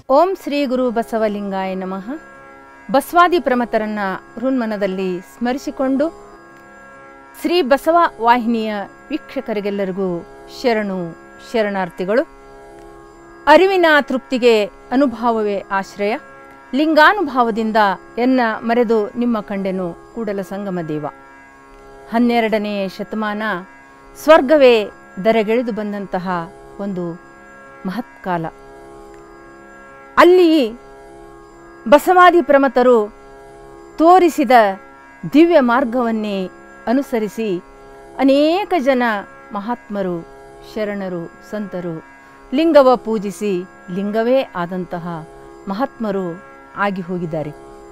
ಓಂ ಶ್ರೀ ಗುರು ಬಸವಲಿಂಗಾಯ ನಮಃ. ಬಸವಾದಿ ಪ್ರಮತರನ್ನ ಹೃನ್ಮನದಲ್ಲಿ ಸ್ಮರಿಸಿಕೊಂಡು ಶ್ರೀ ಬಸವ ವಾಹಿನಿಯ ವೀಕ್ಷಕರಿಗೆಲ್ಲರಿಗೂ ಶರಣು ಶರಣಾರ್ಥಿಗಳು. ಅರಿವಿನ ತೃಪ್ತಿಗೆ ಅನುಭಾವವೇ ಆಶ್ರಯ, ಲಿಂಗಾನುಭಾವದಿಂದ ಎನ್ನ ಮರೆದು ನಿಮ್ಮ ಕಂಡೆನು ಕೂಡಲ ಸಂಗಮ ದೇವ. 12ನೇ ಶತಮಾನ ಸ್ವರ್ಗವೇ ದರೆಗೆಳೆದು ಬಂದಂತಹ ಒಂದು ಮಹತ್ಕಾಲ. ಅಲ್ಲಿ ಬಸವಾದಿ ಪ್ರಮತರು ತೋರಿಸಿದ ದಿವ್ಯ ಮಾರ್ಗವನ್ನೇ ಅನುಸರಿಸಿ ಅನೇಕ ಜನ ಮಹಾತ್ಮರು, ಶರಣರು, ಸಂತರು ಲಿಂಗವ ಪೂಜಿಸಿ ಲಿಂಗವೇ ಆದಂತಹ ಮಹಾತ್ಮರು ಆಗಿ ಹೋಗಿದ್ದಾರೆ.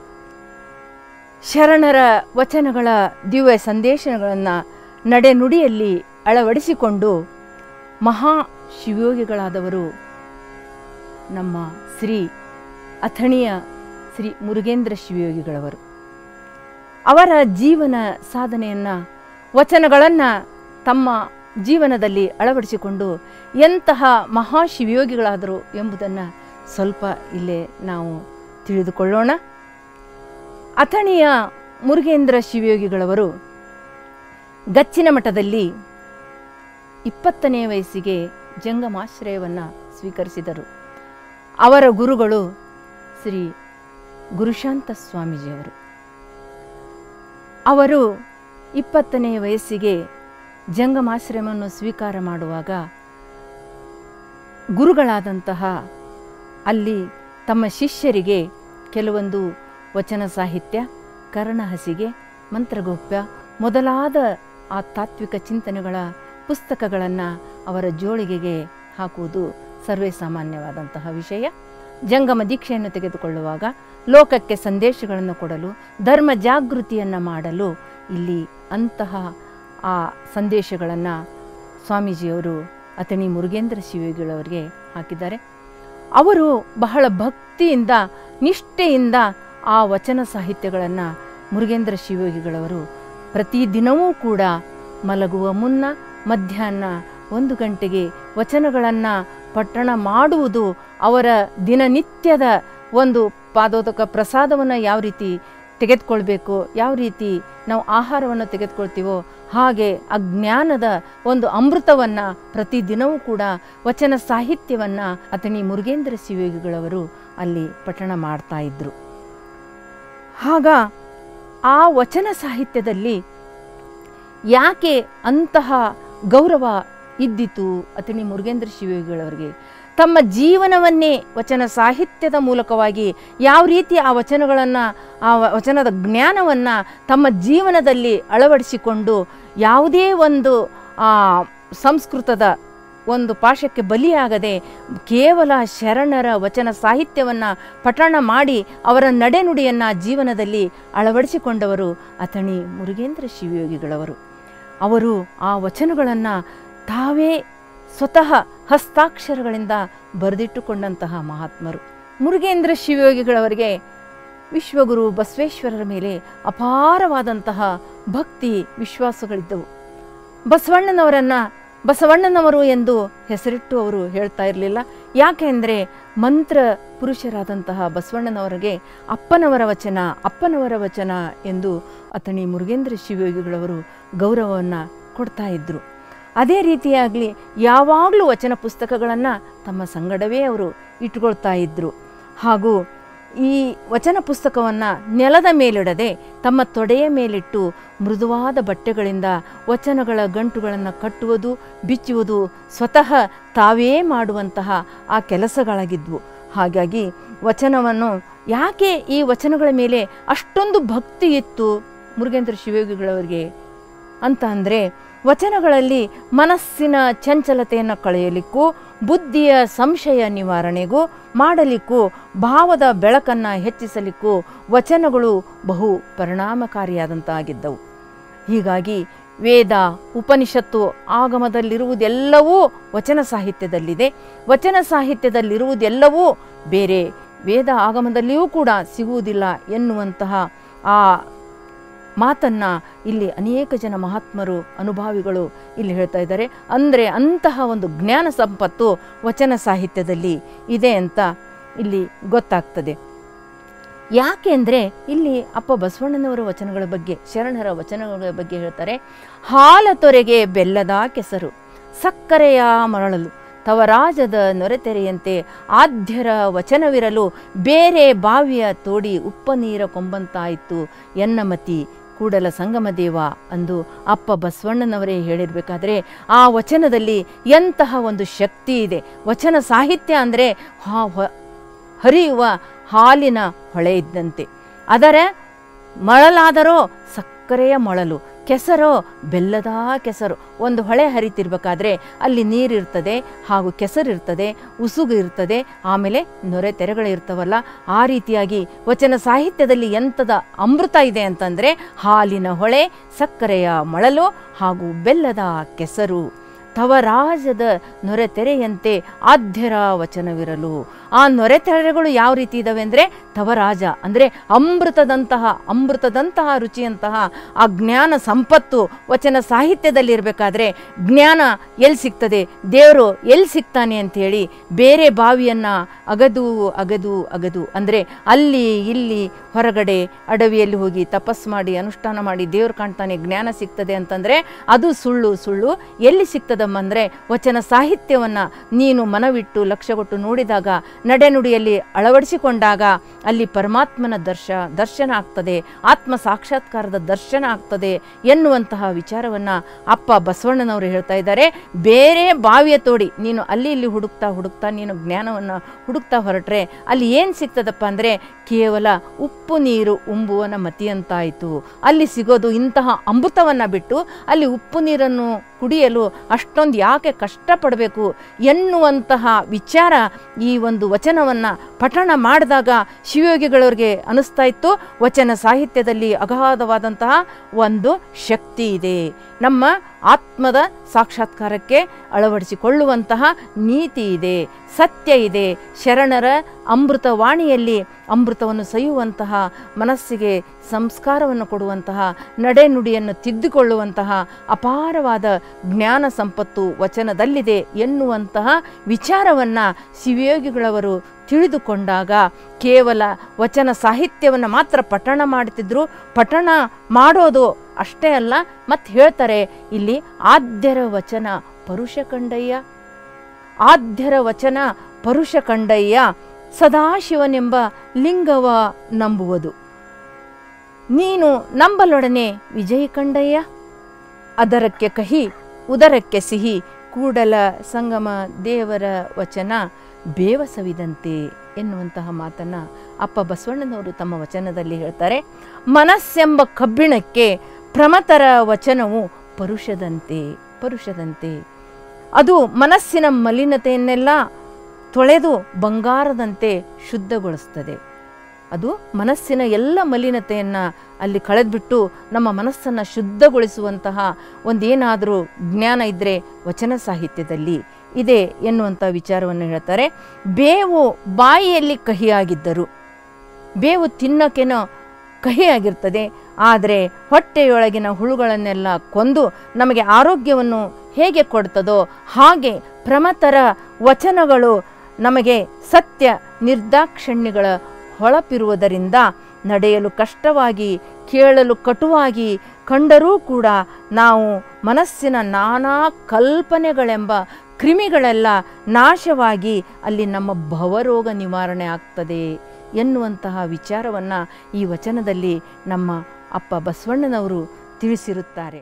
ಶರಣರ ವಚನಗಳ ದಿವ್ಯ ಸಂದೇಶಗಳನ್ನು ನಡೆನುಡಿಯಲ್ಲಿ ಅಳವಡಿಸಿಕೊಂಡು ಮಹಾ ಶಿವಯೋಗಿಗಳಾದವರು ನಮ್ಮ ಶ್ರೀ ಅಥಣಿಯ ಶ್ರೀ ಮುರುಗೇಂದ್ರ ಶಿವಯೋಗಿಗಳವರು. ಅವರ ಜೀವನ ಸಾಧನೆಯನ್ನು, ವಚನಗಳನ್ನು ತಮ್ಮ ಜೀವನದಲ್ಲಿ ಅಳವಡಿಸಿಕೊಂಡು ಎಂತಹ ಮಹಾಶಿವಯೋಗಿಗಳಾದರು ಎಂಬುದನ್ನು ಸ್ವಲ್ಪ ಇಲ್ಲೇ ನಾವು ತಿಳಿದುಕೊಳ್ಳೋಣ. ಅಥಣಿಯ ಮುರುಗೇಂದ್ರ ಶಿವಯೋಗಿಗಳವರು ಗಚ್ಚಿನ ಮಠದಲ್ಲಿ 20ನೇ ವಯಸ್ಸಿಗೆ ಜಂಗಮಾಶ್ರಯವನ್ನು ಸ್ವೀಕರಿಸಿದರು. ಅವರ ಗುರುಗಳು ಶ್ರೀ ಗುರುಶಾಂತ ಸ್ವಾಮೀಜಿಯವರು. ಅವರು 20ನೇ ವಯಸ್ಸಿಗೆ ಜಂಗಮಾಶ್ರಯವನ್ನು ಸ್ವೀಕಾರ ಮಾಡುವಾಗ ಗುರುಗಳಾದಂತಹ ಅಲ್ಲಿ ತಮ್ಮ ಶಿಷ್ಯರಿಗೆ ಕೆಲವೊಂದು ವಚನ ಸಾಹಿತ್ಯ, ಕರ್ಣಹಸಿಗೆ, ಮಂತ್ರಗೋಪ್ಯ ಮೊದಲಾದ ಆ ತಾತ್ವಿಕ ಚಿಂತನೆಗಳ ಪುಸ್ತಕಗಳನ್ನು ಅವರ ಜೋಳಿಗೆಗೆ ಹಾಕುವುದು ಸರ್ವೇ ಸಾಮಾನ್ಯವಾದಂತಹ ವಿಷಯ. ಜಂಗಮ ದೀಕ್ಷೆಯನ್ನು ತೆಗೆದುಕೊಳ್ಳುವಾಗ ಲೋಕಕ್ಕೆ ಸಂದೇಶಗಳನ್ನು ಕೊಡಲು, ಧರ್ಮ ಜಾಗೃತಿಯನ್ನು ಮಾಡಲು ಇಲ್ಲಿ ಅಂತಹ ಆ ಸಂದೇಶಗಳನ್ನು ಸ್ವಾಮೀಜಿಯವರು ಅಥಣಿ ಮುರುಗೇಂದ್ರ ಶಿವಯೋಗಿಗಳವರಿಗೆ ಹಾಕಿದ್ದಾರೆ. ಅವರು ಬಹಳ ಭಕ್ತಿಯಿಂದ, ನಿಷ್ಠೆಯಿಂದ ಆ ವಚನ ಸಾಹಿತ್ಯಗಳನ್ನು ಮುರುಗೇಂದ್ರ ಶಿವಯೋಗಿಗಳವರು ಪ್ರತಿದಿನವೂ ಕೂಡ ಮಲಗುವ ಮುನ್ನ ಮಧ್ಯಾಹ್ನ 1 ಗಂಟೆಗೆ ವಚನಗಳನ್ನು ಪಠಣ ಮಾಡುವುದು ಅವರ ದಿನನಿತ್ಯದ ಒಂದು ಪಾದೋದಕ ಪ್ರಸಾದವನ್ನು ಯಾವ ರೀತಿ ತೆಗೆದುಕೊಳ್ಬೇಕು, ಯಾವ ರೀತಿ ನಾವು ಆಹಾರವನ್ನು ತೆಗೆದುಕೊಳ್ತೀವೋ ಹಾಗೆ ಅಜ್ಞಾನದ ಒಂದು ಅಮೃತವನ್ನು ಪ್ರತಿದಿನವೂ ಕೂಡ ವಚನ ಸಾಹಿತ್ಯವನ್ನು ಅಥಣಿ ಮುರುಗೇಂದ್ರ ಶಿವಯೋಗಿಗಳವರು ಅಲ್ಲಿ ಪಠಣ ಮಾಡ್ತಾ ಇದ್ರು. ಆಗ ಆ ವಚನ ಸಾಹಿತ್ಯದಲ್ಲಿ ಯಾಕೆ ಅಂತಹ ಗೌರವ ಇದ್ದಿತು ಅಥಣಿ ಮುರುಗೇಂದ್ರ ಶಿವಯೋಗಿಗಳವರಿಗೆ? ತಮ್ಮ ಜೀವನವನ್ನೇ ವಚನ ಸಾಹಿತ್ಯದ ಮೂಲಕವಾಗಿ ಯಾವ ರೀತಿ ಆ ವಚನಗಳನ್ನು, ಆ ವಚನದ ಜ್ಞಾನವನ್ನು ತಮ್ಮ ಜೀವನದಲ್ಲಿ ಅಳವಡಿಸಿಕೊಂಡು ಯಾವುದೇ ಒಂದು ಸಂಸ್ಕೃತದ ಒಂದು ಪಾಶಕ್ಕೆ ಬಲಿಯಾಗದೆ ಕೇವಲ ಶರಣರ ವಚನ ಸಾಹಿತ್ಯವನ್ನು ಪಠಣ ಮಾಡಿ ಅವರ ನಡೆನುಡಿಯನ್ನು ಜೀವನದಲ್ಲಿ ಅಳವಡಿಸಿಕೊಂಡವರು ಅಥಣಿ ಮುರುಗೇಂದ್ರ ಶಿವಯೋಗಿಗಳವರು. ಅವರು ಆ ವಚನಗಳನ್ನು ತಾವೇ ಸ್ವತಃ ಹಸ್ತಾಕ್ಷರಗಳಿಂದ ಬರೆದಿಟ್ಟುಕೊಂಡಂತಹ ಮಹಾತ್ಮರು. ಮುರುಗೇಂದ್ರ ಶಿವಯೋಗಿಗಳವರಿಗೆ ವಿಶ್ವಗುರು ಬಸವೇಶ್ವರರ ಮೇಲೆ ಅಪಾರವಾದಂತಹ ಭಕ್ತಿ ವಿಶ್ವಾಸಗಳಿದ್ದವು. ಬಸವಣ್ಣನವರು ಎಂದು ಹೆಸರಿಟ್ಟು ಅವರು ಹೇಳ್ತಾ ಇರಲಿಲ್ಲ. ಯಾಕೆಂದರೆ ಮಂತ್ರ ಪುರುಷರಾದಂತಹ ಬಸವಣ್ಣನವರಿಗೆ ಅಪ್ಪನವರ ವಚನ ಎಂದು ಅಥಣಿ ಮುರುಗೇಂದ್ರ ಶಿವಯೋಗಿಗಳವರು ಗೌರವವನ್ನು ಕೊಡ್ತಾ ಇದ್ದರು. ಅದೇ ರೀತಿಯಾಗಲಿ ಯಾವಾಗಲೂ ವಚನ ಪುಸ್ತಕಗಳನ್ನು ತಮ್ಮ ಸಂಗಡವೇ ಅವರು ಇಟ್ಕೊಳ್ತಾ ಇದ್ದರು. ಹಾಗೂ ಈ ವಚನ ಪುಸ್ತಕವನ್ನು ನೆಲದ ಮೇಲಿಡದೆ ತಮ್ಮ ತೊಡೆಯ ಮೇಲಿಟ್ಟು ಮೃದುವಾದ ಬಟ್ಟೆಗಳಿಂದ ವಚನಗಳ ಗಂಟುಗಳನ್ನು ಕಟ್ಟುವುದು, ಬಿಚ್ಚುವುದು ಸ್ವತಃ ತಾವೇ ಮಾಡುವಂತಹ ಆ ಕೆಲಸಗಳಾಗಿದ್ವು. ಹಾಗಾಗಿ ವಚನವನ್ನು ಯಾಕೆ ಈ ವಚನಗಳ ಮೇಲೆ ಅಷ್ಟೊಂದು ಭಕ್ತಿ ಇತ್ತು ಮುರುಗೇಂದ್ರ ಶಿವಯೋಗಿಗಳವರಿಗೆ ಅಂತ ಅಂದರೆ, ವಚನಗಳಲ್ಲಿ ಮನಸ್ಸಿನ ಚಂಚಲತೆಯನ್ನು ಕಳೆಯಲಿಕ್ಕೂ, ಬುದ್ಧಿಯ ಸಂಶಯ ನಿವಾರಣೆಗೂ ಮಾಡಲಿಕ್ಕೂ, ಭಾವದ ಬೆಳಕನ್ನು ಹೆಚ್ಚಿಸಲಿಕ್ಕೂ ವಚನಗಳು ಬಹು ಪರಿಣಾಮಕಾರಿಯಾದಂತಾಗಿದ್ದವು. ಹೀಗಾಗಿ ವೇದ, ಉಪನಿಷತ್ತು, ಆಗಮದಲ್ಲಿರುವುದೆಲ್ಲವೂ ವಚನ ಸಾಹಿತ್ಯದಲ್ಲಿದೆ. ವಚನ ಸಾಹಿತ್ಯದಲ್ಲಿರುವುದೆಲ್ಲವೂ ಬೇರೆ ವೇದ ಆಗಮದಲ್ಲಿಯೂ ಕೂಡ ಸಿಗುವುದಿಲ್ಲ ಎನ್ನುವಂತಹ ಆ ಮಾತನ್ನು ಇಲ್ಲಿ ಅನೇಕ ಜನ ಮಹಾತ್ಮರು, ಅನುಭಾವಿಗಳು ಇಲ್ಲಿ ಹೇಳ್ತಾ ಇದ್ದಾರೆ. ಅಂದರೆ ಅಂತಹ ಒಂದು ಜ್ಞಾನ ಸಂಪತ್ತು ವಚನ ಸಾಹಿತ್ಯದಲ್ಲಿ ಇದೆ ಅಂತ ಇಲ್ಲಿ ಗೊತ್ತಾಗ್ತದೆ. ಯಾಕೆಂದರೆ ಇಲ್ಲಿ ಅಪ್ಪ ಬಸವಣ್ಣನವರ ವಚನಗಳ ಬಗ್ಗೆ, ಶರಣರ ವಚನಗಳ ಬಗ್ಗೆ ಹೇಳ್ತಾರೆ. ಹಾಲ ತೊರೆಗೆ ಬೆಲ್ಲದ ಕೆಸರು, ಸಕ್ಕರೆಯ ಮರಳಲು, ತವರಾಜದ ನೊರೆತೆರೆಯಂತೆ ಆದ್ಯರ ವಚನವಿರಲು, ಬೇರೆ ಬಾವಿಯ ತೋಡಿ ಉಪ್ಪ ನೀರ ಕೊಂಬಂತಾಯಿತು ಎನ್ನಮತಿ ಕೂಡಲ ಸಂಗಮ ದೇವ ಅಂದು ಅಪ್ಪ ಬಸವಣ್ಣನವರೇ ಹೇಳಿರಬೇಕಾದ್ರೆ ಆ ವಚನದಲ್ಲಿ ಎಂತಹ ಒಂದು ಶಕ್ತಿ ಇದೆ. ವಚನ ಸಾಹಿತ್ಯ ಅಂದರೆ ಹರಿಯುವ ಹಾಲಿನ ಹೊಳೆ ಇದ್ದಂತೆ. ಅದರ ಮಳಲಾದರೋ ಸಕ್ಕರೆಯ ಮೊಳಲು, ಕೆಸರೋ ಬೆಲ್ಲದ ಕೆಸರು. ಒಂದು ಹೊಳೆ ಹರಿತಿರ್ಬೇಕಾದ್ರೆ ಅಲ್ಲಿ ನೀರಿರ್ತದೆ, ಹಾಗೂ ಕೆಸರಿರ್ತದೆ, ಉಸುಗು ಇರ್ತದೆ, ಆಮೇಲೆ ನೊರೆ ತೆರೆಗಳಿರ್ತವಲ್ಲ. ಆ ರೀತಿಯಾಗಿ ವಚನ ಸಾಹಿತ್ಯದಲ್ಲಿ ಎಂಥದ ಅಮೃತ ಇದೆ ಅಂತಂದರೆ ಹಾಲಿನ ಹೊಳೆ, ಸಕ್ಕರೆಯ ಮೊಳಲು ಹಾಗೂ ಬೆಲ್ಲದ ಕೆಸರು. ತವರಾಜದ ನೊರೆತೆರೆಯಂತೆ ಆದ್ಯರ ವಚನವಿರಲು. ಆ ನೊರೆತೆರೆಗಳು ಯಾವ ರೀತಿ ಇದ್ದಾವೆ ಅಂದರೆ ತವರಾಜ ಅಂದರೆ ಅಮೃತದಂತಹ ರುಚಿಯಂತಹ ಆ ಜ್ಞಾನ ಸಂಪತ್ತು ವಚನ ಸಾಹಿತ್ಯದಲ್ಲಿ ಇರಬೇಕಾದ್ರೆ ಜ್ಞಾನ ಎಲ್ಲಿ ಸಿಗ್ತದೆ, ದೇವರು ಎಲ್ಲಿ ಸಿಗ್ತಾನೆ ಅಂಥೇಳಿ ಬೇರೆ ಬಾವಿಯನ್ನು ಅಗದು ಅಗದು ಅಗದು ಅಂದರೆ ಅಲ್ಲಿ ಇಲ್ಲಿ ಹೊರಗಡೆ ಅಡವಿಯಲ್ಲಿ ಹೋಗಿ ತಪಸ್ಸು ಮಾಡಿ ಅನುಷ್ಠಾನ ಮಾಡಿ ದೇವ್ರು ಕಾಣ್ತಾನೆ ಜ್ಞಾನ ಸಿಗ್ತದೆ ಅಂತಂದರೆ ಅದು ಸುಳ್ಳು. ಎಲ್ಲಿ ಸಿಗ್ತದಮ್ಮ ಅಂದರೆ ವಚನ ಸಾಹಿತ್ಯವನ್ನು ನೀನು ಮನವಿಟ್ಟು ಲಕ್ಷ್ಯಗೊಟ್ಟು ನೋಡಿದಾಗ, ನಡೆನುಡಿಯಲ್ಲಿ ಅಳವಡಿಸಿಕೊಂಡಾಗ ಅಲ್ಲಿ ಪರಮಾತ್ಮನ ದರ್ಶನ ಆಗ್ತದೆ, ಆತ್ಮ ಸಾಕ್ಷಾತ್ಕಾರದ ದರ್ಶನ ಆಗ್ತದೆ ಎನ್ನುವಂತಹ ವಿಚಾರವನ್ನು ಅಪ್ಪ ಬಸವಣ್ಣನವರು ಹೇಳ್ತಾ ಇದ್ದಾರೆ. ಬೇರೆ ಬಾವಿಯ ತೋಡಿ ನೀನು ಅಲ್ಲಿ ಇಲ್ಲಿ ಹುಡುಕ್ತಾ ನೀನು ಜ್ಞಾನವನ್ನು ಹುಡುಕ್ತಾ ಹೊರಟ್ರೆ ಅಲ್ಲಿ ಏನು ಸಿಗ್ತದಪ್ಪ ಅಂದರೆ ಕೇವಲ ಉಪ್ಪು ನೀರು ಉಂಬುವನ ಮತಿಯಂತಾಯಿತು. ಅಲ್ಲಿ ಸಿಗೋದು ಇಂತಹ ಅಮೃತವನ್ನು ಬಿಟ್ಟು ಅಲ್ಲಿ ಉಪ್ಪು ನೀರನ್ನು ಕುಡಿಯಲು ಅಷ್ಟೊಂದು ಯಾಕೆ ಕಷ್ಟಪಡಬೇಕು ಎನ್ನುವಂತಹ ವಿಚಾರ ಈ ಒಂದು ವಚನವನ್ನು ಪಠಣ ಮಾಡಿದಾಗ ಶಿವಯೋಗಿಗಳವ್ರಿಗೆ ಅನಿಸ್ತಾ ಇತ್ತು. ವಚನ ಸಾಹಿತ್ಯದಲ್ಲಿ ಅಗಾಧವಾದಂತಹ ಒಂದು ಶಕ್ತಿ ಇದೆ, ನಮ್ಮ ಆತ್ಮದ ಸಾಕ್ಷಾತ್ಕಾರಕ್ಕೆ ಅಳವಡಿಸಿಕೊಳ್ಳುವಂತಹ ನೀತಿ ಇದೆ, ಸತ್ಯ ಇದೆ. ಶರಣರ ಅಮೃತವಾಣಿಯಲ್ಲಿ ಅಮೃತವನ್ನು ಸವಿಯುವಂತಹ, ಮನಸ್ಸಿಗೆ ಸಂಸ್ಕಾರವನ್ನು ಕೊಡುವಂತಹ, ನಡೆನುಡಿಯನ್ನು ತಿದ್ದುಕೊಳ್ಳುವಂತಹ ಅಪಾರವಾದ ಜ್ಞಾನ ಸಂಪತ್ತು ವಚನದಲ್ಲಿದೆ ಎನ್ನುವಂತಹ ವಿಚಾರವನ್ನು ಶಿವಯೋಗಿಗಳವರು ತಿಳಿದುಕೊಂಡಾಗ ಕೇವಲ ವಚನ ಸಾಹಿತ್ಯವನ್ನು ಮಾತ್ರ ಪಠಣ ಮಾಡುತ್ತಿದ್ದರು. ಪಠಣ ಮಾಡೋದು ಅಷ್ಟೇ ಅಲ್ಲ, ಮತ್ತು ಹೇಳ್ತಾರೆ ಇಲ್ಲಿ ಆದ್ಯರ ವಚನ ಪರುಷ ಕಂಡಯ್ಯ, ಆದ್ಯರ ವಚನ ಪರುಷ ಕಂಡಯ್ಯ, ಸದಾಶಿವನೆಂಬ ಲಿಂಗವ ನಂಬುವುದು, ನೀನು ನಂಬಲೊಡನೆ ವಿಜಯ ಕಂಡಯ್ಯ, ಅದರಕ್ಕೆ ಕಹಿ ಉದರಕ್ಕೆ ಸಿಹಿ, ಕೂಡಲ ಸಂಗಮ ದೇವರ ವಚನ ಬೇವಸವಿದಂತೆ ಎನ್ನುವಂತಹ ಮಾತನ್ನು ಅಪ್ಪ ಬಸವಣ್ಣನವರು ತಮ್ಮ ವಚನದಲ್ಲಿ ಹೇಳ್ತಾರೆ. ಮನಸ್ಸೆಂಬ ಕಬ್ಬಿಣಕ್ಕೆ ಪ್ರಮತರ ವಚನವು ಪರುಷದಂತೆ ಅದು ಮನಸ್ಸಿನ ಮಲಿನತೆಯನ್ನೆಲ್ಲ ತೊಳೆದು ಬಂಗಾರದಂತೆ ಶುದ್ಧಗೊಳಿಸ್ತದೆ. ಅದು ಮನಸ್ಸಿನ ಎಲ್ಲ ಮಲಿನತೆಯನ್ನು ಅಲ್ಲಿ ಕಳೆದ್ಬಿಟ್ಟು ನಮ್ಮ ಮನಸ್ಸನ್ನು ಶುದ್ಧಗೊಳಿಸುವಂತಹ ಒಂದೇನಾದರೂ ಜ್ಞಾನ ಇದ್ದರೆ ವಚನ ಸಾಹಿತ್ಯದಲ್ಲಿ ಇದೆ ಎನ್ನುವಂಥ ವಿಚಾರವನ್ನು ಹೇಳ್ತಾರೆ. ಬೇವು ಬಾಯಿಯಲ್ಲಿ ಕಹಿಯಾಗಿದ್ದರು, ಬೇವು ತಿನ್ನೋಕೇನೋ ಕಹಿಯಾಗಿರ್ತದೆ, ಆದರೆ ಹೊಟ್ಟೆಯೊಳಗಿನ ಹುಳುಗಳನ್ನೆಲ್ಲ ಕೊಂದು ನಮಗೆ ಆರೋಗ್ಯವನ್ನು ಹೇಗೆ ಕೊಡ್ತದೋ ಹಾಗೆ ಪ್ರಮತರ ವಚನಗಳು ನಮಗೆ ಸತ್ಯ ನಿರ್ದಾಕ್ಷಣ್ಯಗಳ ಹೊಳಪಿರುವುದರಿಂದ ನಡೆಯಲು ಕಷ್ಟವಾಗಿ, ಕೇಳಲು ಕಟುವಾಗಿ ಕಂಡರೂ ಕೂಡ ನಾವು ಮನಸ್ಸಿನ ನಾನಾ ಕಲ್ಪನೆಗಳೆಂಬ ಕ್ರಿಮಿಗಳೆಲ್ಲ ನಾಶವಾಗಿ ಅಲ್ಲಿ ನಮ್ಮ ಭವರೋಗ ನಿವಾರಣೆ ಆಗ್ತದೆ ಎನ್ನುವಂತಹ ವಿಚಾರವನ್ನು ಈ ವಚನದಲ್ಲಿ ನಮ್ಮ ಅಪ್ಪ ಬಸವಣ್ಣನವರು ತಿಳಿಸಿರುತ್ತಾರೆ.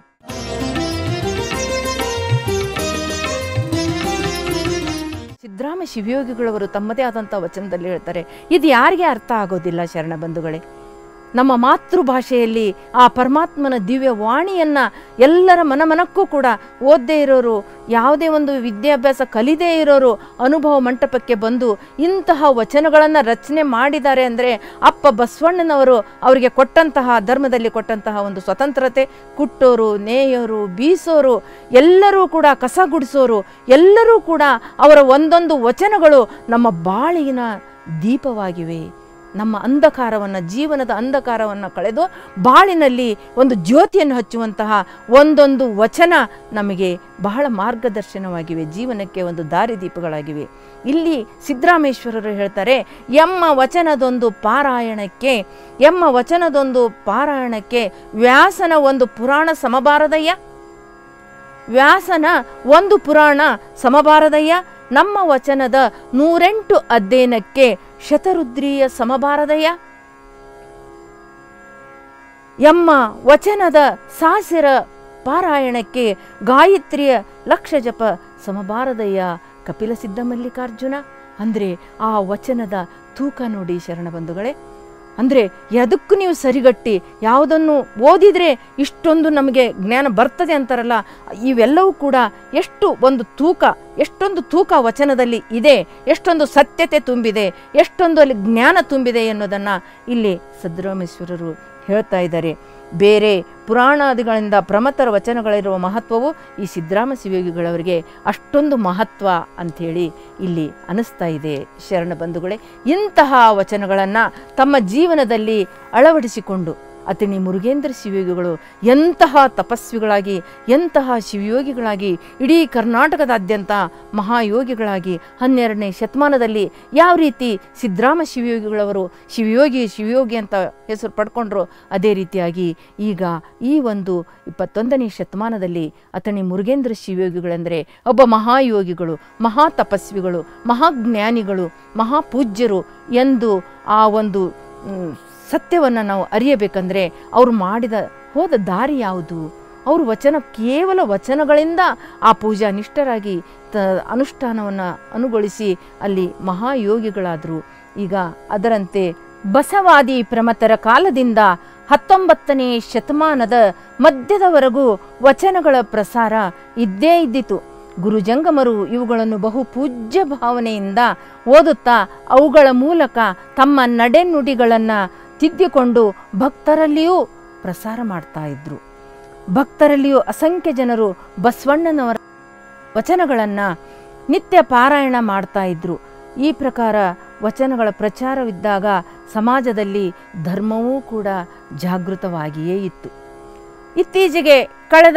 ಸಿದ್ದರಾಮ ಶಿವಯೋಗಿಗಳವರು ತಮ್ಮದೇ ಆದಂಥ ವಚನದಲ್ಲಿ ಹೇಳ್ತಾರೆ, ಇದು ಯಾರಿಗೆ ಅರ್ಥ ಆಗೋದಿಲ್ಲ ಶರಣ ಬಂಧುಗಳೇ. ನಮ್ಮ ಮಾತೃಭಾಷೆಯಲ್ಲಿ ಆ ಪರಮಾತ್ಮನ ದಿವ್ಯ ವಾಣಿಯನ್ನು ಎಲ್ಲರ ಮನಮನಕ್ಕೂ ಕೂಡ ಓದದೇ ಇರೋರು, ಯಾವುದೇ ಒಂದು ವಿದ್ಯಾಭ್ಯಾಸ ಕಲಿದೇ ಇರೋರು ಅನುಭವ ಮಂಟಪಕ್ಕೆ ಬಂದು ಇಂತಹ ವಚನಗಳನ್ನು ರಚನೆ ಮಾಡಿದ್ದಾರೆ ಅಂದರೆ ಅಪ್ಪ ಬಸವಣ್ಣನವರು ಅವರಿಗೆ ಕೊಟ್ಟಂತಹ ಧರ್ಮದಲ್ಲಿ ಕೊಟ್ಟಂತಹ ಒಂದು ಸ್ವತಂತ್ರತೆ, ಕುಟ್ಟೋರು, ನೇಯೋರು, ಬೀಸೋರು, ಎಲ್ಲರೂ ಕೂಡ ಕಸ ಗುಡಿಸೋರು, ಎಲ್ಲರೂ ಕೂಡ ಅವರ ಒಂದೊಂದು ವಚನಗಳು ನಮ್ಮ ಬಾಳಿನ ದೀಪವಾಗಿವೆ. ನಮ್ಮ ಅಂಧಕಾರವನ್ನು, ಜೀವನದ ಅಂಧಕಾರವನ್ನು ಕಳೆದು ಬಾಳಿನಲ್ಲಿ ಒಂದು ಜ್ಯೋತಿಯನ್ನು ಹಚ್ಚುವಂತಹ ಒಂದೊಂದು ವಚನ ನಮಗೆ ಬಹಳ ಮಾರ್ಗದರ್ಶನವಾಗಿವೆ, ಜೀವನಕ್ಕೆ ಒಂದು ದಾರಿದೀಪಗಳಾಗಿವೆ. ಇಲ್ಲಿ ಸಿದ್ದರಾಮೇಶ್ವರರು ಹೇಳ್ತಾರೆ, ಎಮ್ಮ ವಚನದೊಂದು ಪಾರಾಯಣಕ್ಕೆ ವ್ಯಾಸನ ಒಂದು ಪುರಾಣ ಸಮಬಾರದಯ್ಯ, ವ್ಯಾಸನ ಒಂದು ಪುರಾಣ ಸಮಬಾರದಯ್ಯ, ನಮ್ಮ ವಚನದ 108 ಅಧ್ಯಯನಕ್ಕೆ ಶತರುದ್ರಿಯ ಸಮಬಾರದಯ್ಯ, ಎಮ್ಮ ವಚನದ ಸಾಸಿರ ಪಾರಾಯಣಕ್ಕೆ ಗಾಯತ್ರಿಯ 1,00,000 ಜಪ ಸಮಬಾರದಯ್ಯ ಕಪಿಲ ಸಿದ್ಧ ಮಲ್ಲಿಕಾರ್ಜುನ. ಅಂದರೆ ಆ ವಚನದ ತೂಕ ನೋಡಿ ಶರಣ ಬಂಧುಗಳೇ. ಅಂದರೆ ಅದಕ್ಕೂ ನೀವು ಸರಿಗಟ್ಟಿ ಯಾವುದನ್ನು ಓದಿದರೆ ಇಷ್ಟೊಂದು ನಮಗೆ ಜ್ಞಾನ ಬರ್ತದೆ ಅಂತಾರಲ್ಲ, ಇವೆಲ್ಲವೂ ಕೂಡ ಎಷ್ಟೊಂದು ತೂಕ ವಚನದಲ್ಲಿ ಇದೆ, ಎಷ್ಟೊಂದು ಸತ್ಯತೆ ತುಂಬಿದೆ, ಎಷ್ಟೊಂದು ಅಲ್ಲಿ ಜ್ಞಾನ ತುಂಬಿದೆ ಎನ್ನುವುದನ್ನು ಇಲ್ಲಿ ಸಿದ್ದರಾಮೇಶ್ವರರು ಹೇಳ್ತಾ ಇದ್ದಾರೆ. ಬೇರೆ ಪುರಾಣಾದಿಗಳಿಂದ ಪ್ರಮಥರ ವಚನಗಳಿರುವ ಮಹತ್ವವು ಈ ಸಿದ್ದರಾಮ ಶಿವಯೋಗಿಗಳವರಿಗೆ ಅಷ್ಟೊಂದು ಮಹತ್ವ ಅಂಥೇಳಿ ಇಲ್ಲಿ ಅನಿಸ್ತಾ ಇದೆ ಶರಣ ಬಂಧುಗಳೇ. ಇಂತಹ ವಚನಗಳನ್ನು ತಮ್ಮ ಜೀವನದಲ್ಲಿ ಅಳವಡಿಸಿಕೊಂಡು ಅತಣಿ ಮುರುಗೇಂದ್ರ ಶಿವಯೋಗಿಗಳು ಎಂತಹ ತಪಸ್ವಿಗಳಾಗಿ, ಎಂತಹ ಶಿವಯೋಗಿಗಳಾಗಿ, ಇಡೀ ಕರ್ನಾಟಕದಾದ್ಯಂತ ಮಹಾಯೋಗಿಗಳಾಗಿ 12ನೇ ಶತಮಾನದಲ್ಲಿ ಯಾವ ರೀತಿ ಸಿದ್ದರಾಮ ಶಿವಯೋಗಿಗಳವರು ಶಿವಯೋಗಿ ಅಂತ ಹೆಸರು ಪಡ್ಕೊಂಡ್ರು, ಅದೇ ರೀತಿಯಾಗಿ ಈಗ ಈ ಒಂದು 21ನೇ ಶತಮಾನದಲ್ಲಿ ಅತಣಿ ಮುರುಗೇಂದ್ರ ಶಿವಯೋಗಿಗಳೆಂದರೆ ಒಬ್ಬ ಮಹಾಯೋಗಿಗಳು, ಮಹಾ ತಪಸ್ವಿಗಳು, ಮಹಾಜ್ಞಾನಿಗಳು, ಮಹಾಪೂಜ್ಯರು ಎಂದು ಆ ಒಂದು ಸತ್ಯವನ್ನು ನಾವು ಅರಿಯಬೇಕಂದ್ರೆ ಅವರು ಹೋದ ದಾರಿ ಯಾವುದು, ಅವರು ಕೇವಲ ವಚನಗಳಿಂದ ಆ ಪೂಜಾ ನಿಷ್ಠರಾಗಿ ಅನುಷ್ಠಾನವನ್ನು ಅನುಗೊಳಿಸಿ ಅಲ್ಲಿ ಮಹಾಯೋಗಿಗಳಾದರು. ಈಗ ಅದರಂತೆ ಬಸವಾದಿ ಪ್ರಮಥರ ಕಾಲದಿಂದ 19ನೇ ಶತಮಾನದ ಮಧ್ಯದವರೆಗೂ ವಚನಗಳ ಪ್ರಸಾರ ಇದ್ದೇ ಇದ್ದಿತು. ಗುರುಜಂಗಮರು ಇವುಗಳನ್ನು ಬಹು ಪೂಜ್ಯ ಭಾವನೆಯಿಂದ ಓದುತ್ತಾ ಅವುಗಳ ಮೂಲಕ ತಮ್ಮ ನಡೆನುಡಿಗಳನ್ನು ತಿದ್ದಿಕೊಂಡು ಭಕ್ತರಲ್ಲಿಯೂ ಪ್ರಸಾರ ಮಾಡ್ತಾ ಇದ್ರು. ಭಕ್ತರಲ್ಲಿಯೂ ಅಸಂಖ್ಯ ಜನರು ಬಸವಣ್ಣನವರ ವಚನಗಳನ್ನು ನಿತ್ಯ ಪಾರಾಯಣ ಮಾಡ್ತಾ ಇದ್ರು. ಈ ಪ್ರಕಾರ ವಚನಗಳ ಪ್ರಚಾರವಿದ್ದಾಗ ಸಮಾಜದಲ್ಲಿ ಧರ್ಮವೂ ಕೂಡ ಜಾಗೃತವಾಗಿಯೇ ಇತ್ತು. ಇತ್ತೀಚೆಗೆ ಕಳೆದ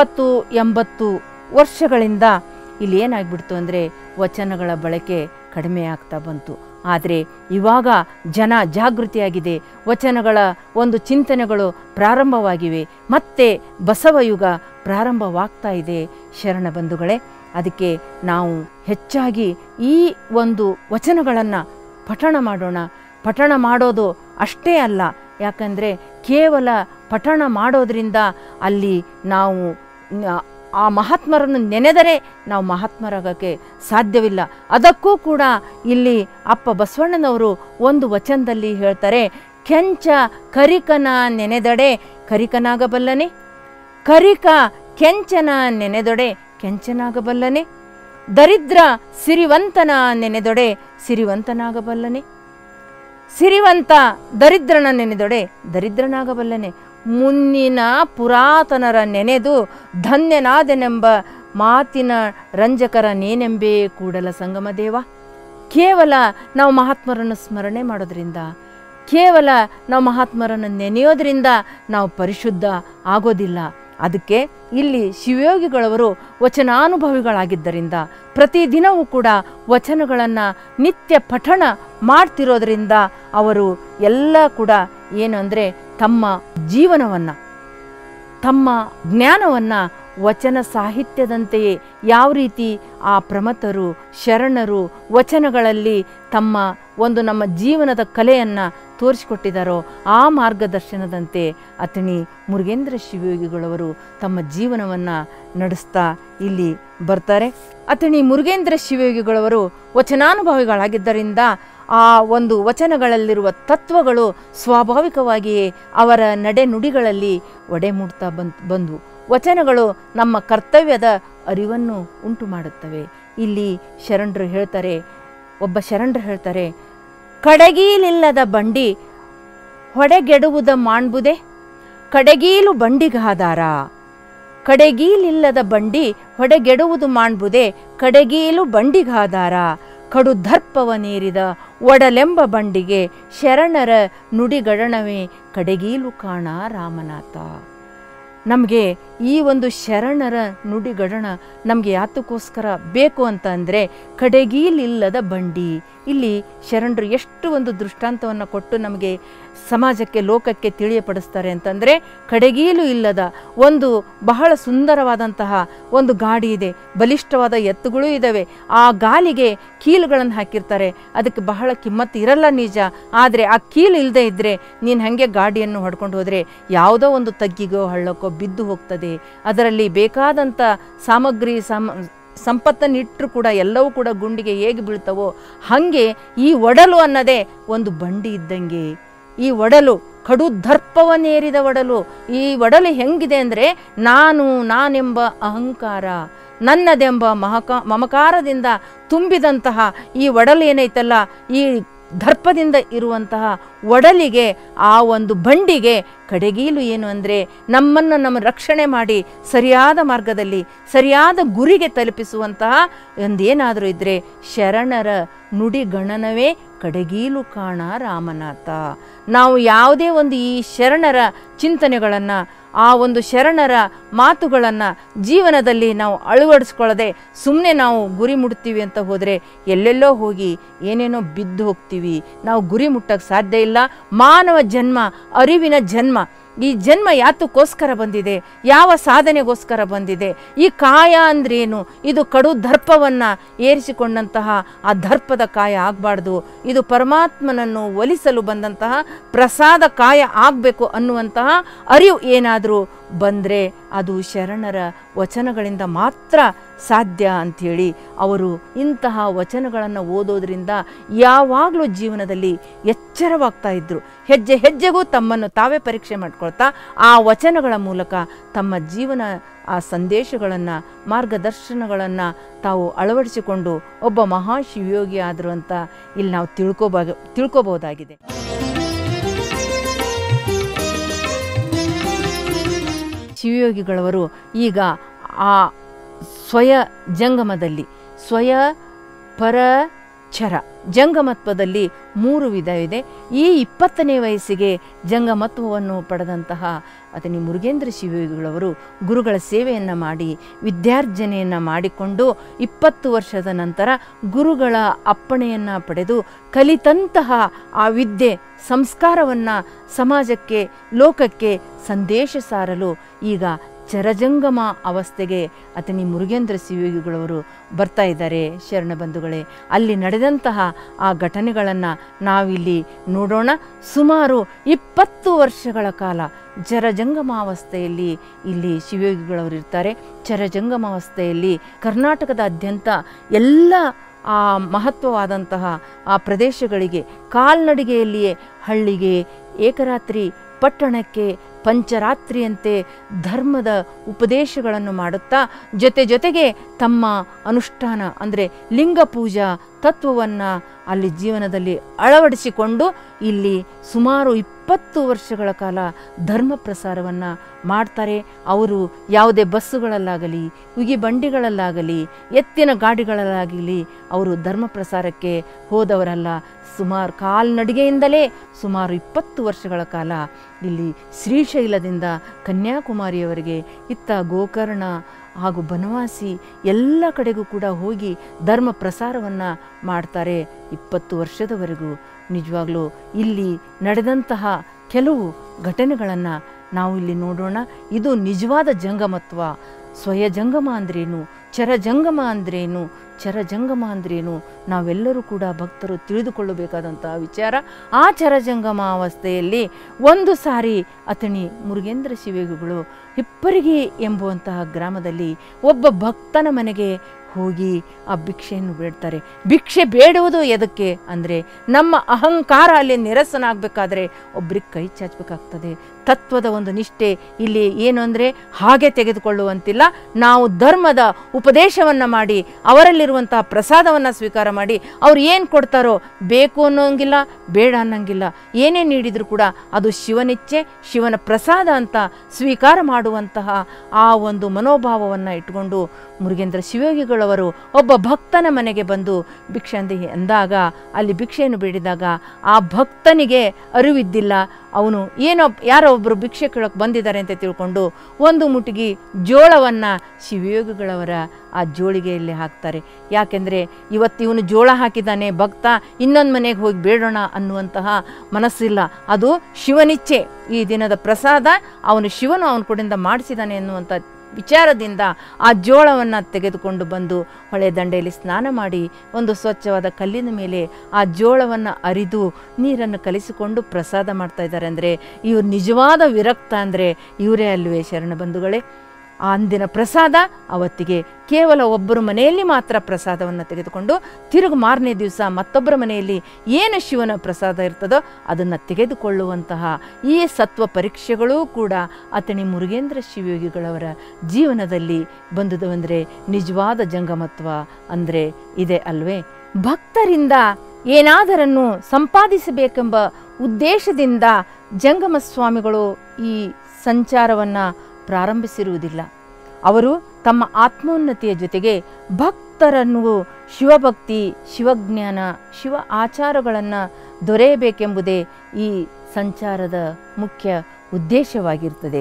70-80 ವರ್ಷಗಳಿಂದ ಇಲ್ಲಿ ಏನಾಗ್ಬಿಡ್ತು ಅಂದರೆ ವಚನಗಳ ಬಳಕೆ ಕಡಿಮೆ ಆಗ್ತಾ ಬಂತು. ಆದರೆ ಇವಾಗ ಜನ ಜಾಗೃತಿಯಾಗಿದೆ, ವಚನಗಳ ಒಂದು ಚಿಂತನೆಗಳು ಪ್ರಾರಂಭವಾಗಿವೆ, ಮತ್ತೆ ಬಸವಯುಗ ಪ್ರಾರಂಭವಾಗ್ತಾ ಇದೆ ಶರಣ ಬಂಧುಗಳೇ. ಅದಕ್ಕೆ ನಾವು ಹೆಚ್ಚಾಗಿ ಈ ಒಂದು ವಚನಗಳನ್ನು ಪಠಣ ಮಾಡೋಣ. ಪಠಣ ಮಾಡೋದು ಅಷ್ಟೇ ಅಲ್ಲ, ಯಾಕಂದರೆ ಕೇವಲ ಪಠಣ ಮಾಡೋದ್ರಿಂದ ಅಲ್ಲಿ ನಾವು ಆ ಮಹಾತ್ಮರನ್ನು ನೆನೆದರೆ ನಾವು ಮಹಾತ್ಮರಾಗಕ್ಕೆ ಸಾಧ್ಯವಿಲ್ಲ. ಅದಕ್ಕೂ ಕೂಡ ಇಲ್ಲಿ ಅಪ್ಪ ಬಸವಣ್ಣನವರು ಒಂದು ವಚನದಲ್ಲಿ ಹೇಳ್ತಾರೆ, ಕೆಂಚ ಕರಿಕನ ನೆನೆದಡೆ ಕರಿಕನಾಗಬಲ್ಲನೆ, ಕರಿಕ ಕೆಂಚನ ನೆನೆದೊಡೆ ಕೆಂಚನಾಗಬಲ್ಲನೆ, ದರಿದ್ರ ಸಿರಿವಂತನ ನೆನೆದೊಡೆ ಸಿರಿವಂತನಾಗಬಲ್ಲನೆ, ಸಿರಿವಂತ ದರಿದ್ರನ ನೆನೆದೊಡೆ ದರಿದ್ರನಾಗಬಲ್ಲನೆ, ಮುನ್ನಿನ ಪುರಾತನರ ನೆನೆದು ಧನ್ಯನಾದೆನೆಂಬ ಮಾತಿನ ರಂಜಕರ ನೇನೆಂಬೇ ಕೂಡಲ ಸಂಗಮ ದೇವ. ಕೇವಲ ನಾವು ಮಹಾತ್ಮರನ್ನು ಸ್ಮರಣೆ ಮಾಡೋದ್ರಿಂದ, ಕೇವಲ ನಾವು ಮಹಾತ್ಮರನ್ನು ನೆನೆಯೋದ್ರಿಂದ ನಾವು ಪರಿಶುದ್ಧ ಆಗೋದಿಲ್ಲ. ಅದಕ್ಕೆ ಇಲ್ಲಿ ಶಿವಯೋಗಿಗಳವರು ವಚನಾನುಭವಿಗಳಾಗಿದ್ದರಿಂದ ಪ್ರತಿದಿನವೂ ಕೂಡ ವಚನಗಳನ್ನು ನಿತ್ಯ ಪಠಣ ಮಾಡ್ತಿರೋದ್ರಿಂದ ಅವರು ಎಲ್ಲ ಕೂಡ ಏನು ಅಂದರೆ ತಮ್ಮ ಜೀವನವನ್ನು, ತಮ್ಮ ಜ್ಞಾನವನ್ನು ವಚನ ಸಾಹಿತ್ಯದಂತೆಯೇ ಯಾವ ರೀತಿ ಆ ಪ್ರಮಥರು ಶರಣರು ವಚನಗಳಲ್ಲಿ ತಮ್ಮ ಒಂದು ನಮ್ಮ ಜೀವನದ ಕಲೆಯನ್ನು ತೋರಿಸಿಕೊಟ್ಟಿದ್ದಾರೋ ಆ ಮಾರ್ಗದರ್ಶನದಂತೆ ಅತಣಿ ಮುರುಗೇಂದ್ರ ಶಿವಯೋಗಿಗಳವರು ತಮ್ಮ ಜೀವನವನ್ನು ನಡೆಸ್ತಾ ಇಲ್ಲಿ ಬರ್ತಾರೆ. ಅತಣಿ ಮುರುಗೇಂದ್ರ ಶಿವಯೋಗಿಗಳವರು ವಚನಾನುಭವಿಗಳಾಗಿದ್ದರಿಂದ ಆ ಒಂದು ವಚನಗಳಲ್ಲಿರುವ ತತ್ವಗಳು ಸ್ವಾಭಾವಿಕವಾಗಿಯೇ ಅವರ ನಡೆನುಡಿಗಳಲ್ಲಿ ಒಡೆಮೂಡ್ತಾ ಬಂದು ವಚನಗಳು ನಮ್ಮ ಕರ್ತವ್ಯದ ಅರಿವನ್ನು ಉಂಟು ಮಾಡುತ್ತವೆ. ಇಲ್ಲಿ ಶರಣರು ಹೇಳ್ತಾರೆ, ಒಬ್ಬ ಶರಣರು ಹೇಳ್ತಾರೆ, ಕಡಗೀಲಿಲ್ಲದ ಬಂಡಿ ಹೊಡೆಗೆಡುವುದ ಮಾಣ್ಬುದೆ, ಕಡೆಗೀಲು ಬಂಡಿಗಾದಾರ, ಕಡೆಗೀಲಿಲ್ಲದ ಬಂಡಿ ಹೊಡೆಗೆಡುವುದು ಮಾಣ್ಬುದೆ, ಕಡೆಗೀಲು ಬಂಡಿಗಾದಾರ, ಕಡು ದರ್ಪವನೇರಿದ ಒಡಲೆಂಬ ಬಂಡಿಗೆ ಶರಣರ ನುಡಿಗಡಣವೇ ಕಡೆಗೀಲು ಕಾಣ ರಾಮನಾಥ. ನಮಗೆ ಈ ಒಂದು ಶರಣರ ನುಡಿಗಡಣ ನಮಗೆ ಯಾತಕ್ಕೋಸ್ಕರ ಬೇಕು ಅಂತ ಅಂದರೆ, ಕಡೆಗೀಲಿಲ್ಲದ ಬಂಡಿ. ಇಲ್ಲಿ ಶರಣರು ಎಷ್ಟು ಒಂದು ದೃಷ್ಟಾಂತವನ್ನು ಕೊಟ್ಟು ನಮಗೆ ಸಮಾಜಕ್ಕೆ ಲೋಕಕ್ಕೆ ತಿಳಿಯಪಡಿಸ್ತಾರೆ ಅಂತಂದರೆ, ಕಡೆಗೀಲು ಇಲ್ಲದ ಒಂದು ಬಹಳ ಸುಂದರವಾದಂತಹ ಒಂದು ಗಾಡಿ ಇದೆ, ಬಲಿಷ್ಠವಾದ ಎತ್ತುಗಳೂ ಇದ್ದಾವೆ. ಆ ಗಾಲಿಗೆ ಕೀಲುಗಳನ್ನು ಹಾಕಿರ್ತಾರೆ, ಅದಕ್ಕೆ ಬಹಳ ಕಿಮ್ಮತ್ತು ಇರಲ್ಲ ನಿಜ. ಆದರೆ ಆ ಕೀಲು ಇಲ್ಲದೆ ಇದ್ದರೆ ನೀನು ಹಾಗೆ ಗಾಡಿಯನ್ನು ಹೊಡ್ಕೊಂಡು ಹೋದರೆ ಯಾವುದೋ ಒಂದು ತಗ್ಗಿಗೋ ಹಳ್ಳಕ್ಕೋ ಬಿದ್ದು ಹೋಗ್ತದೆ. ಅದರಲ್ಲಿ ಬೇಕಾದಂಥ ಸಾಮಗ್ರಿ ಸಂಪತ್ತನ್ನಿಟ್ಟರು ಕೂಡ ಎಲ್ಲವೂ ಕೂಡ ಗುಂಡಿಗೆ ಹೇಗೆ ಬೀಳ್ತವೋ ಹಾಗೆ ಈ ಒಡಲು ಅನ್ನೋದೇ ಒಂದು ಬಂಡಿ ಇದ್ದಂಗೆ. ಈ ಒಡಲು ಕಡು ದರ್ಪವನ್ನೇರಿದ ಒಡಲು. ಈ ಒಡಲು ಹೆಂಗಿದೆ ಅಂದರೆ, ನಾನೆಂಬ ಅಹಂಕಾರ, ನನ್ನದೆಂಬ ಮಮಕಾರದಿಂದ ತುಂಬಿದಂತಹ ಈ ಒಡಲು ಏನೈತಲ್ಲ, ಈ ದರ್ಪದಿಂದ ಇರುವಂತಹ ಒಡಲಿಗೆ, ಆ ಒಂದು ಬಂಡಿಗೆ ಕಡೆಗೀಲು ಏನು ಅಂದರೆ, ನಮ್ಮ ರಕ್ಷಣೆ ಮಾಡಿ ಸರಿಯಾದ ಮಾರ್ಗದಲ್ಲಿ ಸರಿಯಾದ ಗುರಿಗೆ ತಲುಪಿಸುವಂತಹ ಒಂದೇನಾದರೂ ಇದ್ದರೆ ಶರಣರ ನುಡಿಗಣನವೇ ಕಡೆಗೀಲು ಕಾಣ ರಾಮನಾಥ. ನಾವು ಯಾವುದೇ ಒಂದು ಈ ಶರಣರ ಚಿಂತನೆಗಳನ್ನು, ಆ ಒಂದು ಶರಣರ ಮಾತುಗಳನ್ನು ಜೀವನದಲ್ಲಿ ನಾವು ಅಳವಡಿಸ್ಕೊಳ್ಳದೆ ಸುಮ್ಮನೆ ನಾವು ಗುರಿ ಮುಟ್ತೀವಿ ಅಂತ ಹೋದರೆ ಎಲ್ಲೆಲ್ಲೋ ಹೋಗಿ ಏನೇನೋ ಬಿದ್ದು ಹೋಗ್ತೀವಿ. ನಾವು ಗುರಿ ಮುಟ್ಟಕ್ಕೆ ಸಾಧ್ಯ ಇಲ್ಲ. ಮಾನವ ಜನ್ಮ ಅರಿವಿನ ಜನ್ಮ. ಈ ಜನ್ಮ ಯಾತಕ್ಕೋಸ್ಕರ ಬಂದಿದೆ, ಯಾವ ಸಾಧನೆಗೋಸ್ಕರ ಬಂದಿದೆ, ಈ ಕಾಯ ಅಂದ್ರೇನು? ಇದು ಕಡು ದರ್ಪವನ್ನು ಏರಿಸಿಕೊಂಡಂತಹ ಆ ದರ್ಪದ ಕಾಯ ಆಗಬಾರ್ದು. ಇದು ಪರಮಾತ್ಮನನ್ನು ಒಲಿಸಲು ಬಂದಂತಹ ಪ್ರಸಾದ ಕಾಯ ಆಗಬೇಕು ಅನ್ನುವಂತಹ ಅರಿವು ಏನಾದರೂ ಬಂದರೆ ಅದು ಶರಣರ ವಚನಗಳಿಂದ ಮಾತ್ರ ಸಾಧ್ಯ ಅಂಥೇಳಿ ಅವರು ಇಂತಹ ವಚನಗಳನ್ನು ಓದೋದ್ರಿಂದ ಯಾವಾಗಲೂ ಜೀವನದಲ್ಲಿ ಎಚ್ಚರವಾಗ್ತಾ ಇದ್ದರು. ಹೆಜ್ಜೆ ಹೆಜ್ಜೆಗೂ ತಮ್ಮನ್ನು ತಾವೇ ಪರೀಕ್ಷೆ ಮಾಡ್ಕೊಳ್ತಾ ಆ ವಚನಗಳ ಮೂಲಕ ತಮ್ಮ ಜೀವನ ಆ ಸಂದೇಶಗಳನ್ನು, ಮಾರ್ಗದರ್ಶನಗಳನ್ನು ತಾವು ಅಳವಡಿಸಿಕೊಂಡು ಒಬ್ಬ ಮಹಾಶಿವಯೋಗಿ ಆದರು ಅಂತ ಇಲ್ಲಿ ನಾವು ತಿಳ್ಕೋಬಹುದಾಗಿದೆ. ಶಿವಯೋಗಿಗಳವರು ಈಗ ಆ ಸ್ವಯ ಜಂಗಮದಲ್ಲಿ, ಸ್ವಯ ಪರ ಚರ ಜಂಗಮತ್ವದಲ್ಲಿ 3 ವಿಧ ಇದೆ. ಈ 20ನೇ ವಯಸ್ಸಿಗೆ ಜಂಗಮತ್ವವನ್ನು ಪಡೆದಂತಹ ಅತನಿ ಮುರುಗೇಂದ್ರ ಶಿವಯೋಗಿಗಳವರು ಗುರುಗಳ ಸೇವೆಯನ್ನು ಮಾಡಿ ವಿದ್ಯಾರ್ಜನೆಯನ್ನು ಮಾಡಿಕೊಂಡು 20 ವರ್ಷದ ನಂತರ ಗುರುಗಳ ಅಪ್ಪಣೆಯನ್ನು ಪಡೆದು ಕಲಿತಂತಹ ಆ ವಿದ್ಯೆ ಸಂಸ್ಕಾರವನ್ನು ಸಮಾಜಕ್ಕೆ, ಲೋಕಕ್ಕೆ ಸಂದೇಶ ಸಾರಲು ಈಗ ಚರಜಂಗಮ ಅವಸ್ಥೆಗೆ ಅತನಿ ಮುರುಗೇಂದ್ರ ಶಿವಯೋಗಿಗಳವರು ಬರ್ತಾ ಇದ್ದಾರೆ. ಶರಣ ಬಂಧುಗಳೇ, ಅಲ್ಲಿ ನಡೆದಂತಹ ಆ ಘಟನೆಗಳನ್ನು ನಾವಿಲ್ಲಿ ನೋಡೋಣ. ಸುಮಾರು 20 ವರ್ಷಗಳ ಕಾಲ ಚರಜಂಗಮಾವಸ್ಥೆಯಲ್ಲಿ ಇಲ್ಲಿ ಶಿವಯೋಗಿಗಳವರು ಇರ್ತಾರೆ. ಚರಜಂಗಮಾವಸ್ಥೆಯಲ್ಲಿ ಕರ್ನಾಟಕದಾದ್ಯಂತ ಎಲ್ಲ ಆ ಮಹತ್ವವಾದಂತಹ ಆ ಪ್ರದೇಶಗಳಿಗೆ ಕಾಲ್ನಡಿಗೆಯಲ್ಲಿಯೇ ಹಳ್ಳಿಗೆ, ಏಕರಾತ್ರಿ ಪಟ್ಟಣಕ್ಕೆ, ಪಂಚರಾತ್ರಿಯಂತೆ ಧರ್ಮದ ಉಪದೇಶಗಳನ್ನು ಮಾಡುತ್ತಾ ಜೊತೆಗೆ ತಮ್ಮ ಅನುಷ್ಠಾನ ಅಂದರೆ ಲಿಂಗ ಪೂಜಾ ತತ್ವವನ್ನು ಅಲ್ಲಿ ಜೀವನದಲ್ಲಿ ಅಳವಡಿಸಿಕೊಂಡು ಇಲ್ಲಿ ಸುಮಾರು 20 ವರ್ಷಗಳ ಕಾಲ ಧರ್ಮ ಪ್ರಸಾರವನ್ನು ಮಾಡ್ತಾರೆ. ಅವರು ಯಾವುದೇ ಬಸ್ಸುಗಳಲ್ಲಾಗಲಿ, ಉಗಿ ಬಂಡಿಗಳಲ್ಲಾಗಲಿ, ಎತ್ತಿನ ಗಾಡಿಗಳಲ್ಲಾಗಲಿ ಅವರು ಧರ್ಮ ಪ್ರಸಾರಕ್ಕೆ ಹೋದವರಲ್ಲ. ಸುಮಾರು ಕಾಲ್ನಡಿಗೆಯಿಂದಲೇ ಸುಮಾರು 20 ವರ್ಷಗಳ ಕಾಲ ಇಲ್ಲಿ ಶ್ರೀಶೈಲದಿಂದ ಕನ್ಯಾಕುಮಾರಿಯವರೆಗೆ, ಇತ್ತ ಗೋಕರ್ಣ ಹಾಗೂ ಬನವಾಸಿ ಎಲ್ಲ ಕಡೆಗೂ ಕೂಡ ಹೋಗಿ ಧರ್ಮ ಪ್ರಸಾರವನ್ನು ಮಾಡ್ತಾರೆ 20 ವರ್ಷದವರೆಗೂ. ನಿಜವಾಗ್ಲೂ ಇಲ್ಲಿ ನಡೆದಂತಹ ಕೆಲವು ಘಟನೆಗಳನ್ನು ನಾವು ಇಲ್ಲಿ ನೋಡೋಣ. ಇದು ನಿಜವಾದ ಜಂಗಮತ್ವ. ಸ್ವಯ ಜಂಗಮ ಅಂದ್ರೇನು, ಚರಜಂಗಮ ಅಂದ್ರೇನು, ಚರಜಂಗಮ ಅಂದ್ರೇನು ನಾವೆಲ್ಲರೂ ಕೂಡ ಭಕ್ತರು ತಿಳಿದುಕೊಳ್ಳಬೇಕಾದಂತಹ ವಿಚಾರ. ಆ ಚರಜಂಗಮ ಅವಸ್ಥೆಯಲ್ಲಿ ಒಂದು ಸಾರಿ ಅತನಿ ಮುರುಗೇಂದ್ರ ಶಿವಯೋಗಿಗಳು ಹಿಪ್ಪರಿಗಿ ಎಂಬುವಂತಹ ಗ್ರಾಮದಲ್ಲಿ ಒಬ್ಬ ಭಕ್ತನ ಮನೆಗೆ ಹೋಗಿ ಆ ಭಿಕ್ಷೆಯನ್ನು ಬೇಡ್ತಾರೆ. ಭಿಕ್ಷೆ ಬೇಡುವುದು ಎದಕ್ಕೆ ಅಂದರೆ, ನಮ್ಮ ಅಹಂಕಾರ ಅಲ್ಲಿ ನಿರಸನಾಗಬೇಕಾದ್ರೆ ಒಬ್ರಿಗೆ ಕೈ ಚಾಚಬೇಕಾಗ್ತದೆ. ತತ್ವದ ಒಂದು ನಿಷ್ಠೆ ಇಲ್ಲಿ ಏನು ಅಂದರೆ, ಹಾಗೆ ತೆಗೆದುಕೊಳ್ಳುವಂತಿಲ್ಲ. ನಾವು ಧರ್ಮದ ಉಪದೇಶವನ್ನು ಮಾಡಿ ಅವರಲ್ಲಿರುವಂತಹ ಪ್ರಸಾದವನ್ನು ಸ್ವೀಕಾರ ಮಾಡಿ ಅವ್ರು ಏನು ಕೊಡ್ತಾರೋ ಬೇಕು ಅನ್ನೋಂಗಿಲ್ಲ, ಬೇಡ ಅನ್ನೋಂಗಿಲ್ಲ, ಏನೇ ನೀಡಿದರೂ ಕೂಡ ಅದು ಶಿವನಿಚ್ಛೆ, ಶಿವನ ಪ್ರಸಾದ ಅಂತ ಸ್ವೀಕಾರ ಮಾಡುವಂತಹ ಆ ಒಂದು ಮನೋಭಾವವನ್ನು ಇಟ್ಕೊಂಡು ಮುರುಗೇಂದ್ರ ಶಿವಯೋಗಿಗಳವರು ಒಬ್ಬ ಭಕ್ತನ ಮನೆಗೆ ಬಂದು ಭಿಕ್ಷೆ ಅಂದಾಗ ಅಲ್ಲಿ ಭಿಕ್ಷೆಯನ್ನು ಬೇಡಿದಾಗ ಆ ಭಕ್ತನಿಗೆ ಅರಿವಿದ್ದಿಲ್ಲ. ಅವನು ಏನೋ ಯಾರೋ ಒಬ್ಬರು ಭಿಕ್ಷೆ ಕೇಳೋಕ್ಕೆ ಬಂದಿದ್ದಾರೆ ಅಂತ ತಿಳ್ಕೊಂಡು ಒಂದು ಮುಟ್ಟಿಗೆ ಜೋಳವನ್ನು ಶಿವಯೋಗಿಗಳವರ ಆ ಜೋಳಿಗೆಯಲ್ಲಿ ಹಾಕ್ತಾರೆ. ಯಾಕೆಂದರೆ ಇವತ್ತು ಇವನು ಜೋಳ ಹಾಕಿದ್ದಾನೆ, ಭಕ್ತ ಇನ್ನೊಂದು ಮನೆಗೆ ಹೋಗಿ ಬೇಡೋಣ ಅನ್ನುವಂತಹ ಮನಸ್ಸಿಲ್ಲ. ಅದು ಶಿವನಿಚ್ಛೆ, ಈ ದಿನದ ಪ್ರಸಾದ ಅವನು ಶಿವನು ಅವನ ಕಡೆಯಿಂದ ಮಾಡಿಸಿದ್ದಾನೆ ಎನ್ನುವಂಥ ವಿಚಾರದಿಂದ ಆ ಜೋಳವನ್ನು ತೆಗೆದುಕೊಂಡು ಬಂದು ಹೊಳೆ ದಂಡೆಯಲ್ಲಿ ಸ್ನಾನ ಮಾಡಿ ಒಂದು ಸ್ವಚ್ಛವಾದ ಕಲ್ಲಿನ ಮೇಲೆ ಆ ಜೋಳವನ್ನು ಅರಿದು ನೀರನ್ನು ಕಲಿಸಿಕೊಂಡು ಪ್ರಸಾದ ಮಾಡ್ತಾ ಇದ್ದಾರೆ. ಅಂದರೆ ಇವರು ನಿಜವಾದ ವಿರಕ್ತ ಅಂದರೆ ಇವರೇ ಅಲ್ವೇ ಶರಣ ಬಂಧುಗಳೇ? ಆ ಅಂದಿನ ಪ್ರಸಾದ ಅವತ್ತಿಗೆ ಕೇವಲ ಒಬ್ಬರ ಮನೆಯಲ್ಲಿ ಮಾತ್ರ ಪ್ರಸಾದವನ್ನು ತೆಗೆದುಕೊಂಡು ತಿರುಗಿ ಮಾರನೇ ದಿವಸ ಮತ್ತೊಬ್ಬರ ಮನೆಯಲ್ಲಿ ಏನು ಶಿವನ ಪ್ರಸಾದ ಇರ್ತದೋ ಅದನ್ನು ತೆಗೆದುಕೊಳ್ಳುವಂತಹ ಈ ಸತ್ವ ಪರೀಕ್ಷೆಗಳೂ ಕೂಡ ಅತನಿ ಮುರುಗೇಂದ್ರ ಶಿವಯೋಗಿಗಳವರ ಜೀವನದಲ್ಲಿ ಬಂದುದವೆಂದರೆ ನಿಜವಾದ ಜಂಗಮತ್ವ ಅಂದರೆ ಇದೆ ಅಲ್ವೇ? ಭಕ್ತರಿಂದ ಏನಾದರನ್ನು ಸಂಪಾದಿಸಬೇಕೆಂಬ ಉದ್ದೇಶದಿಂದ ಜಂಗಮ ಸ್ವಾಮಿಗಳು ಈ ಸಂಚಾರವನ್ನು ಪ್ರಾರಂಭಿಸಿರುವುದಿಲ್ಲ. ಅವರು ತಮ್ಮ ಆತ್ಮೋನ್ನತಿಯ ಜೊತೆಗೆ ಭಕ್ತರನ್ನು ಶಿವಭಕ್ತಿ, ಶಿವಜ್ಞಾನ, ಶಿವ ಆಚಾರಗಳನ್ನು ದೊರೆಯಬೇಕೆಂಬುದೇ ಈ ಸಂಚಾರದ ಮುಖ್ಯ ಉದ್ದೇಶವಾಗಿರ್ತದೆ.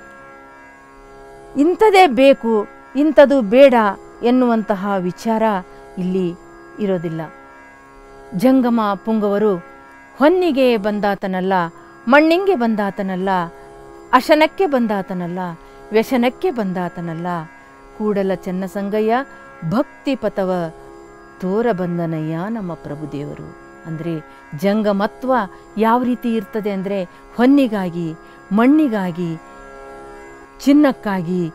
ಇಂಥದೇ ಬೇಕು, ಇಂಥದ್ದು ಬೇಡ ಎನ್ನುವಂತಹ ವಿಚಾರ ಇಲ್ಲಿ ಇರೋದಿಲ್ಲ. ಜಂಗಮ ಪುಂಗವರು ಹೊನ್ನಿಗೆ ಬಂದಾತನಲ್ಲ, ಮಣ್ಣಿಂಗೆ ಬಂದಾತನಲ್ಲ, ಅಶನಕ್ಕೆ ಬಂದಾತನಲ್ಲ, ವ್ಯಸನಕ್ಕೆ ಬಂದಾತನಲ್ಲ, ಕೂಡಲ ಚೆನ್ನಸಂಗಯ್ಯ ಭಕ್ತಿ ಪಥವ ತೋರ ಬಂದನಯ್ಯ ನಮ್ಮ ಪ್ರಭುದೇವರು. ಅಂದರೆ ಜಂಗಮತ್ವ ಯಾವ ರೀತಿ ಇರ್ತದೆ ಅಂದರೆ ಹೊನ್ನಿಗಾಗಿ, ಮಣ್ಣಿಗಾಗಿ, ಚಿನ್ನಕ್ಕಾಗಿ,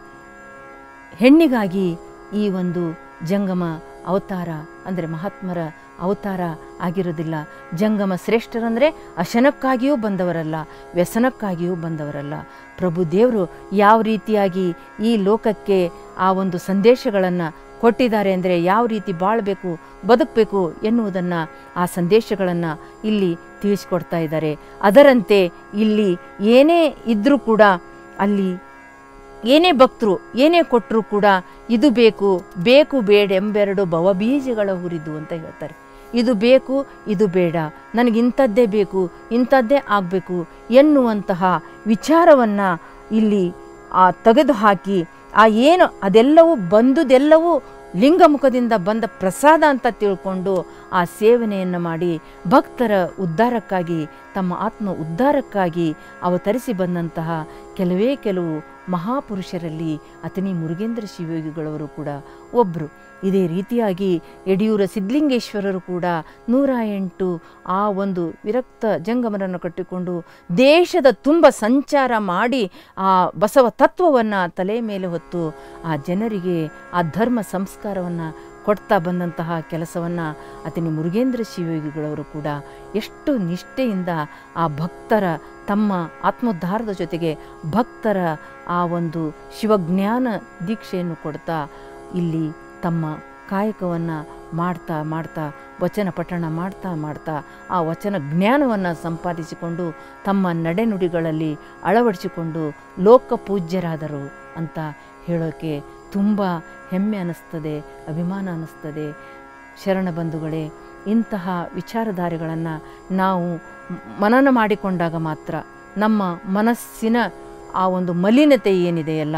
ಹೆಣ್ಣಿಗಾಗಿ ಈ ಒಂದು ಜಂಗಮ ಅವತಾರ ಅಂದರೆ ಮಹಾತ್ಮರ ಅವತಾರ ಆಗಿರೋದಿಲ್ಲ. ಜಂಗಮ ಶ್ರೇಷ್ಠರಂದರೆ ಅಶನಕ್ಕಾಗಿಯೂ ಬಂದವರಲ್ಲ, ವ್ಯಸನಕ್ಕಾಗಿಯೂ ಬಂದವರಲ್ಲ. ಪ್ರಭುದೇವರು ಯಾವ ರೀತಿಯಾಗಿ ಈ ಲೋಕಕ್ಕೆ ಆ ಒಂದು ಸಂದೇಶಗಳನ್ನು ಕೊಟ್ಟಿದ್ದಾರೆ ಅಂದರೆ ಯಾವ ರೀತಿ ಬಾಳಬೇಕು, ಬದುಕಬೇಕು ಎನ್ನುವುದನ್ನು ಆ ಸಂದೇಶಗಳನ್ನು ಇಲ್ಲಿ ತಿಳಿಸ್ಕೊಡ್ತಾ ಇದ್ದಾರೆ. ಅದರಂತೆ ಇಲ್ಲಿ ಏನೇ ಇದ್ದರೂ ಕೂಡ, ಅಲ್ಲಿ ಏನೇ ಭಕ್ತರು ಏನೇ ಕೊಟ್ಟರೂ ಕೂಡ ಇದು ಬೇಕು, ಬೇಕು ಬೇಡ ಎಂಬೆರಡು ಭವಬೀಜಗಳ ಹುರಿದು ಅಂತ ಹೇಳ್ತಾರೆ. ಇದು ಬೇಕು, ಇದು ಬೇಡ, ನನಗಿಂಥದ್ದೇ ಬೇಕು, ಇಂಥದ್ದೇ ಆಗಬೇಕು ಎನ್ನುವಂತಹ ವಿಚಾರವನ್ನು ಇಲ್ಲಿ ತೆಗೆದುಹಾಕಿ ಏನು ಅದೆಲ್ಲವೂ ಬಂದುದೆಲ್ಲವೂ ಲಿಂಗಮುಖದಿಂದ ಬಂದ ಪ್ರಸಾದ ಅಂತ ತಿಳ್ಕೊಂಡು ಆ ಸೇವನೆಯನ್ನು ಮಾಡಿ ಭಕ್ತರ ಉದ್ಧಾರಕ್ಕಾಗಿ, ತಮ್ಮ ಆತ್ಮ ಉದ್ಧಾರಕ್ಕಾಗಿ ಅವತರಿಸಿ ಬಂದಂತಹ ಕೆಲವು ಮಹಾಪುರುಷರಲ್ಲಿ ಅತನಿ ಮುರುಗೇಂದ್ರ ಶಿವಯೋಗಿಗಳವರು ಕೂಡ ಒಬ್ಬರು. ಇದೇ ರೀತಿಯಾಗಿ ಯಡಿಯೂರ ಸಿದ್ಧಲಿಂಗೇಶ್ವರರು ಕೂಡ 108 ಆ ಒಂದು ವಿರಕ್ತ ಜಂಗಮರನ್ನು ಕಟ್ಟಿಕೊಂಡು ದೇಶದ ತುಂಬ ಸಂಚಾರ ಮಾಡಿ ಆ ಬಸವ ತತ್ವವನ್ನು ತಲೆ ಮೇಲೆ ಹೊತ್ತು ಆ ಜನರಿಗೆ ಆ ಧರ್ಮ ಸಂಸ್ಕಾರವನ್ನು ಕೊಡ್ತಾ ಬಂದಂತಹ ಕೆಲಸವನ್ನು ಅತನಿ ಮುರುಗೇಂದ್ರ ಶಿವಯೋಗಿಗಳವರು ಕೂಡ ಎಷ್ಟು ನಿಷ್ಠೆಯಿಂದ ಆ ಭಕ್ತರ ತಮ್ಮ ಆತ್ಮೋದ್ಧಾರದ ಜೊತೆಗೆ ಭಕ್ತರ ಆ ಒಂದು ಶಿವಜ್ಞಾನ ದೀಕ್ಷೆಯನ್ನು ಕೊಡ್ತಾ ಇಲ್ಲಿ ತಮ್ಮ ಕಾಯಕವನ್ನು ಮಾಡ್ತಾ ವಚನ ಪಠಣ ಮಾಡ್ತಾ ಆ ವಚನ ಜ್ಞಾನವನ್ನು ಸಂಪಾದಿಸಿಕೊಂಡು ತಮ್ಮ ನಡೆನುಡಿಗಳಲ್ಲಿ ಅಳವಡಿಸಿಕೊಂಡು ಲೋಕಪೂಜ್ಯರಾದರು ಅಂತ ಹೇಳೋಕ್ಕೆ ತುಂಬ ಹೆಮ್ಮೆ ಅನ್ನಿಸ್ತದೆ, ಅಭಿಮಾನ ಅನ್ನಿಸ್ತದೆ. ಶರಣ ಬಂಧುಗಳೇ, ಇಂತಹ ವಿಚಾರಧಾರೆಗಳನ್ನು ನಾವು ಮನನ ಮಾಡಿಕೊಂಡಾಗ ಮಾತ್ರ ನಮ್ಮ ಮನಸ್ಸಿನ ಆ ಒಂದು ಮಲಿನತೆ ಏನಿದೆಯಲ್ಲ,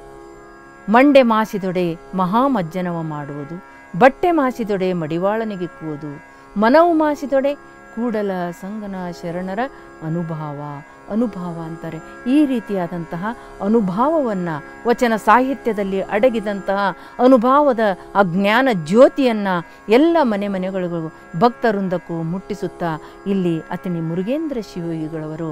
ಮಂಡೆ ಮಾಸಿದೊಡೆ ಮಹಾಮಜ್ಜನವ ಮಾಡುವುದು, ಬಟ್ಟೆ ಮಾಸಿದೊಡೆ ಮಡಿವಾಳನಿಗಿಕ್ಕುವುದು, ಮನವು ಮಾಸಿದೊಡೆ ಕೂಡಲ ಸಂಗನ ಶರಣರ ಅನುಭಾವ ಅಂತಾರೆ. ಈ ರೀತಿಯಾದಂತಹ ಅನುಭಾವವನ್ನು, ವಚನ ಸಾಹಿತ್ಯದಲ್ಲಿ ಅಡಗಿದಂತಹ ಅನುಭಾವದ ಅಜ್ಞಾನ ಜ್ಯೋತಿಯನ್ನು ಎಲ್ಲ ಮನೆಗಳಿಗೂ ಭಕ್ತವೃಂದಕ್ಕೂ ಮುಟ್ಟಿಸುತ್ತಾ ಇಲ್ಲಿ ಅತನಿ ಮುರುಗೇಂದ್ರ ಶಿವಯೋಗಿಗಳವರು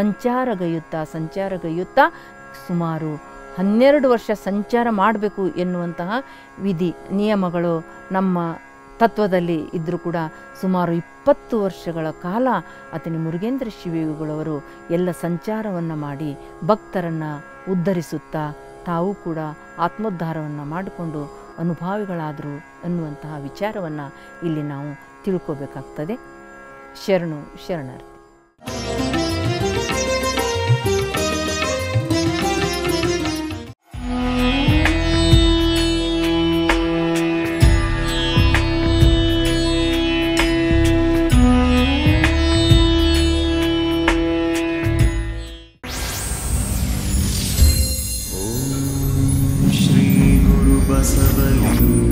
ಸಂಚಾರಗೈಯುತ್ತಾ ಸುಮಾರು 12 ವರ್ಷ ಸಂಚಾರ ಮಾಡಬೇಕು ಎನ್ನುವಂತಹ ವಿಧಿ ನಿಯಮಗಳು ನಮ್ಮ ತತ್ವದಲ್ಲಿ ಇದ್ದರೂ ಕೂಡ ಸುಮಾರು 20 ವರ್ಷಗಳ ಕಾಲ ಅತನಿ ಮುರುಗೇಂದ್ರ ಶಿವಯೋಗಿಗಳವರು ಎಲ್ಲ ಸಂಚಾರವನ್ನು ಮಾಡಿ ಭಕ್ತರನ್ನು ಉದ್ಧರಿಸುತ್ತಾ ತಾವು ಕೂಡ ಆತ್ಮೋದ್ಧಾರವನ್ನು ಮಾಡಿಕೊಂಡು ಅನುಭಾವಿಗಳಾದರು ಅನ್ನುವಂತಹ ವಿಚಾರವನ್ನು ಇಲ್ಲಿ ನಾವು ತಿಳ್ಕೋಬೇಕಾಗ್ತದೆ. ಶರಣು ಶರಣಾರ್ಥಿ. Basava